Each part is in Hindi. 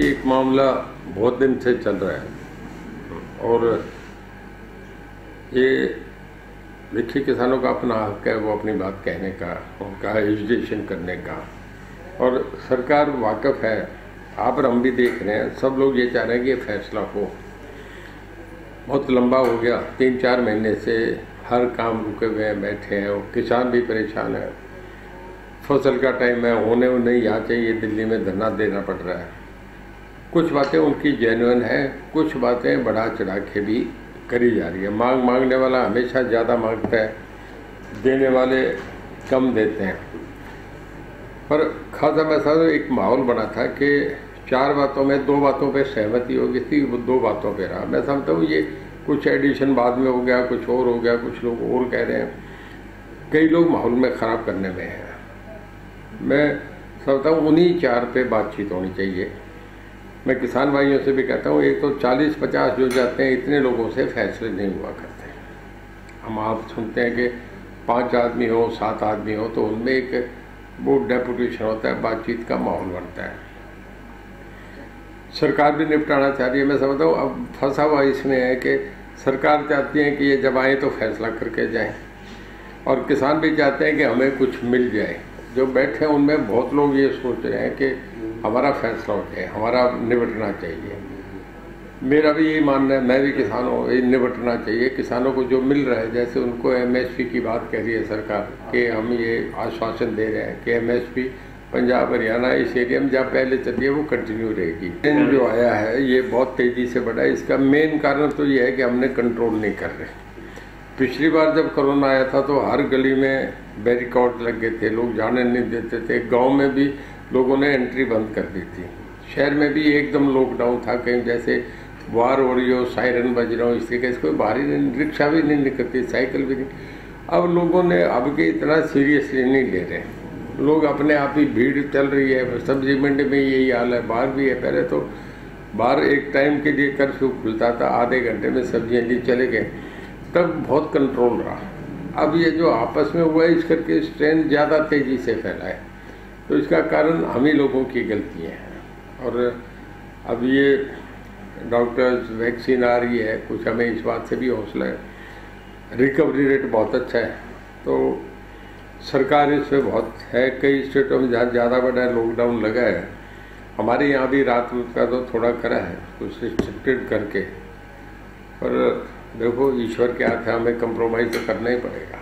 देखिए, एक मामला बहुत दिन से चल रहा है और ये देखिए किसानों का अपना हक है वो अपनी बात कहने का, उनका एजुकेशन करने का, और सरकार वाकिफ है। आप और हम भी देख रहे हैं, सब लोग ये चाह रहे हैं कि ये फैसला हो। बहुत लंबा हो गया, 3-4 महीने से हर काम रुके हुए हैं, बैठे हैं, और किसान भी परेशान है। फसल का टाइम है, होने नहीं आ चाहिए, दिल्ली में धरना देना पड़ रहा है। कुछ बातें उनकी जेन्युइन है, कुछ बातें बढ़ा चढ़ा के भी करी जा रही है। मांगने वाला हमेशा ज़्यादा मांगता है, देने वाले कम देते हैं। पर खासा मैं समझता हूँ एक माहौल बना था कि 4 बातों में 2 बातों पे सहमति हो गई थी, वो 2 बातों पे रहा। मैं समझता हूँ ये कुछ एडिशन बाद में हो गया, कुछ और हो गया, कुछ लोग और कह रहे हैं, कई लोग माहौल में ख़राब करने में हैं। मैं समझता हूँ उन्हीं 4 पे बातचीत होनी चाहिए। मैं किसान भाइयों से भी कहता हूँ, एक तो 40-50 जो जाते हैं, इतने लोगों से फैसले नहीं हुआ करते। हम आप सुनते हैं कि 5 आदमी हो, 7 आदमी हो, तो उनमें एक वो डेपुटेशन होता है, बातचीत का माहौल बनता है। सरकार भी निपटाना चाह रही है। मैं समझता हूँ अब फंसा हुआ इसमें है कि सरकार चाहती है कि ये जब आए तो फैसला करके जाएं, और किसान भी चाहते हैं कि हमें कुछ मिल जाए। जो बैठे हैं उनमें बहुत लोग ये सोच रहे हैं कि हमारा फैसला हो जाए, हमारा निपटना चाहिए। मेरा भी यही मानना है, मैं भी किसान हूँ, ये निपटना चाहिए। किसानों को जो मिल रहा है, जैसे उनको MSP की बात कह रही है सरकार कि हम ये आश्वासन दे रहे हैं कि MSP पंजाब हरियाणा इस एरिया में जहाँ पहले चली है वो कंटिन्यू रहेगी। जो आया है ये बहुत तेज़ी से बढ़ा है। इसका मेन कारण तो ये है कि हमने कंट्रोल नहीं कर रहे। पिछली बार जब कोरोना आया था तो हर गली में बैरिकॉड लग गए थे, लोग जाने नहीं देते थे। गांव में भी लोगों ने एंट्री बंद कर दी थी। शहर में भी एकदम लॉकडाउन था, कहीं जैसे वार हो रही हो, सायरन बज रहा हो, इस तरीके से कोई बाहरी रिक्शा भी नहीं निकलती, साइकिल भी नहीं। अब लोगों ने अब के इतना सीरियसली नहीं ले रहे, लोग अपने आप ही, भीड़ चल रही है। सब्जी मंडी में यही हाल है, बाहर भी है। पहले तो बाहर एक टाइम के लिए कर्फ्यू खुलता था, आधे घंटे में सब्जियाँ ली चले गए, तब बहुत कंट्रोल रहा। अब ये जो आपस में हुआ है, इस करके स्ट्रेन ज़्यादा तेज़ी से फैला है, तो इसका कारण हम ही लोगों की गलतियाँ हैं। और अब ये डॉक्टर्स, वैक्सीन आ रही है, कुछ हमें इस बात से भी हौसला है। रिकवरी रेट बहुत अच्छा है, तो सरकार इस पर बहुत है। कई स्टेटों में जहाँ ज़्यादा बड़ा लॉकडाउन लगा है, हमारे यहाँ भी रात का तो थोड़ा करा है, कुछ रिस्ट्रिक्टेड करके। पर देखो ईश्वर के हाथ है, हमें कंप्रोमाइज़ तो करना ही पड़ेगा।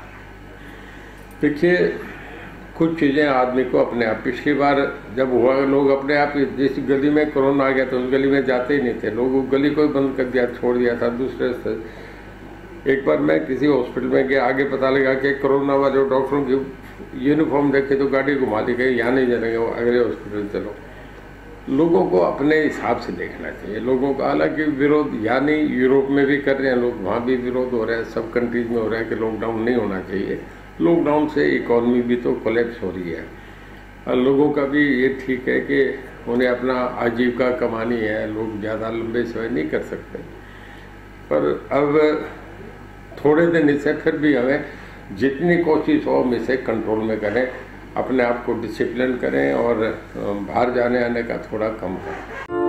देखिए कुछ चीज़ें आदमी को अपने आप, पिछली बार जब हुआ लोग अपने आप, जिस गली में कोरोना आ गया तो उस गली में जाते ही नहीं थे लोग, उस गली को ही बंद कर दिया, छोड़ दिया था दूसरे से। एक बार मैं किसी हॉस्पिटल में गया, आगे पता लगा कि कोरोना वाले डॉक्टरों की यूनिफॉर्म देखे तो गाड़ी घुमा दी गई, यहाँ नहीं जाएंगे, अगले हॉस्पिटल चलो। लोगों को अपने हिसाब से देखना चाहिए। लोगों का हालांकि विरोध, यानी यूरोप में भी कर रहे हैं लोग, वहाँ भी विरोध हो रहा है, सब कंट्रीज में हो रहा है कि लॉकडाउन नहीं होना चाहिए। लॉकडाउन से इकॉनमी भी तो कोलैप्स हो रही है, और लोगों का भी ये ठीक है कि उन्हें अपना आजीविका कमानी है, लोग ज़्यादा लंबे समय नहीं कर सकते। पर अब थोड़े दिन इससे फिर भी हमें जितनी कोशिश हो हम इसे कंट्रोल में करें, अपने आप को डिसिप्लिन करें और बाहर जाने आने का थोड़ा कम करें।